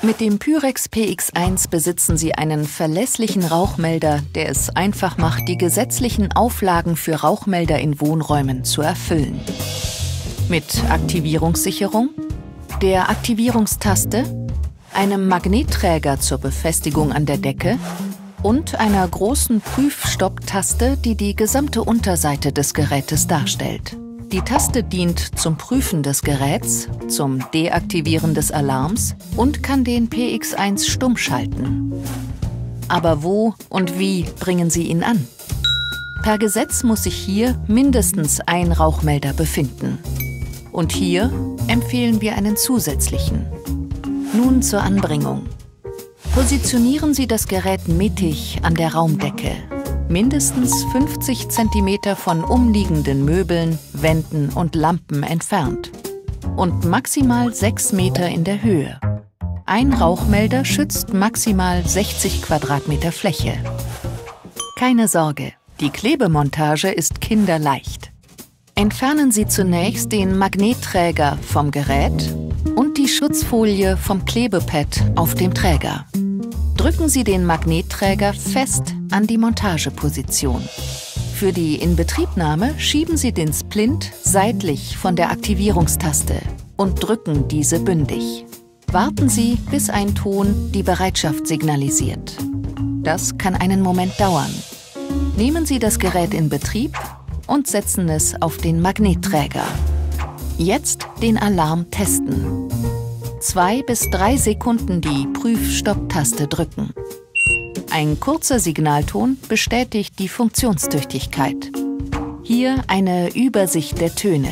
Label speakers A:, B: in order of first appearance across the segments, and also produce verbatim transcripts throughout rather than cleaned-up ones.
A: Mit dem Pyrex P X eins besitzen Sie einen verlässlichen Rauchmelder, der es einfach macht, die gesetzlichen Auflagen für Rauchmelder in Wohnräumen zu erfüllen. Mit Aktivierungssicherung, der Aktivierungstaste, einem Magnetträger zur Befestigung an der Decke und einer großen Prüf-Stopp-Taste, die die gesamte Unterseite des Gerätes darstellt. Die Taste dient zum Prüfen des Geräts, zum Deaktivieren des Alarms und kann den P X eins stumm schalten. Aber wo und wie bringen Sie ihn an? Per Gesetz muss sich hier mindestens ein Rauchmelder befinden. Und hier empfehlen wir einen zusätzlichen. Nun zur Anbringung. Positionieren Sie das Gerät mittig an der Raumdecke. Mindestens fünfzig Zentimeter von umliegenden Möbeln, Wänden und Lampen entfernt. Und maximal sechs Meter in der Höhe. Ein Rauchmelder schützt maximal sechzig Quadratmeter Fläche. Keine Sorge, die Klebemontage ist kinderleicht. Entfernen Sie zunächst den Magnetträger vom Gerät und die Schutzfolie vom Klebepad auf dem Träger. Drücken Sie den Magnetträger fest an die Montageposition. Für die Inbetriebnahme schieben Sie den Splint seitlich von der Aktivierungstaste und drücken diese bündig. Warten Sie, bis ein Ton die Bereitschaft signalisiert. Das kann einen Moment dauern. Nehmen Sie das Gerät in Betrieb und setzen es auf den Magnetträger. Jetzt den Alarm testen. Zwei bis drei Sekunden die Prüf-Stopp-Taste drücken. Ein kurzer Signalton bestätigt die Funktionstüchtigkeit. Hier eine Übersicht der Töne.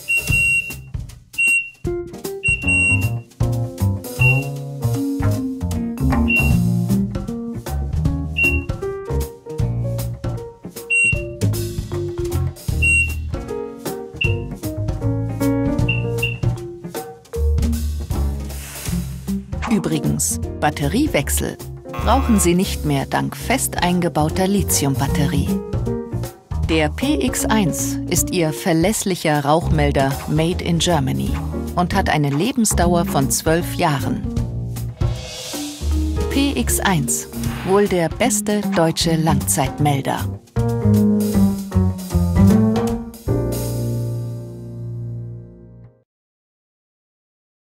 A: Übrigens, Batteriewechsel brauchen Sie nicht mehr dank fest eingebauter Lithium-Batterie. Der P X eins ist Ihr verlässlicher Rauchmelder made in Germany und hat eine Lebensdauer von zwölf Jahren. P X eins, wohl der beste deutsche Langzeitmelder.